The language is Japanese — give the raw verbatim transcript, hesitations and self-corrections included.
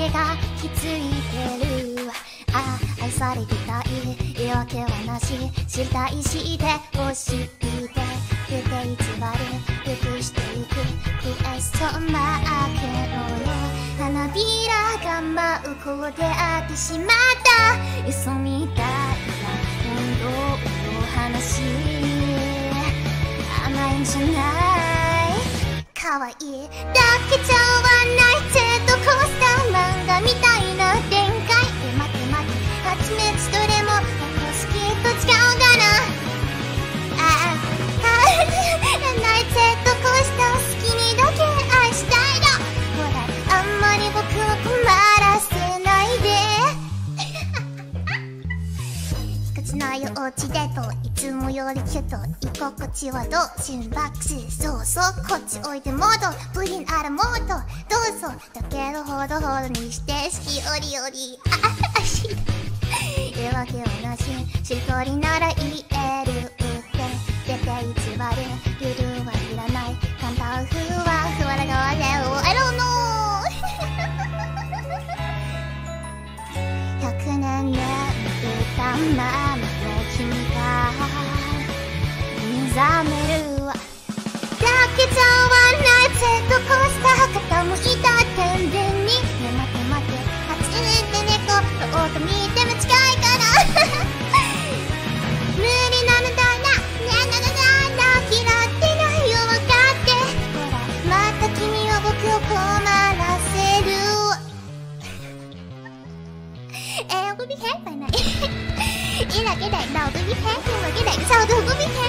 れが気づいてる。ああ愛されてたい言い訳はなし、知りたいしてほしいて出て偽る許していくクエストマーケットよ。花びらが舞う子であってしまった嘘みたいな本当の話、甘いんじゃない可愛いだけじゃわないジェットコースター漫画みたいな展開で待て待て蜂蜜どれも好きと違うかな。ああないジェットコースター好きにだけ愛したいの。ほらあんまり僕を困らせないでぎこちないお家でといつもよりキュッと居心地はどう心拍数そうそうこっちおいでモードプリンあらモードどうぞだけどほどほどにして好きおりおりああし言うわけはなししっとりなら言えるって出て偽るゆるはいらない簡単ふわふわな側で I don't know 百年眠ったままの君が目覚めるだけじゃわないジェットコースター傾いた天秤にね待て待て初めて猫の音見ても近いから無理なのだなにゃなななな嫌ってないよ分かってほらまた君は僕を困らせるえー、我不厉害，反正一两个人闹得一开心，我给两个笑得不厉害。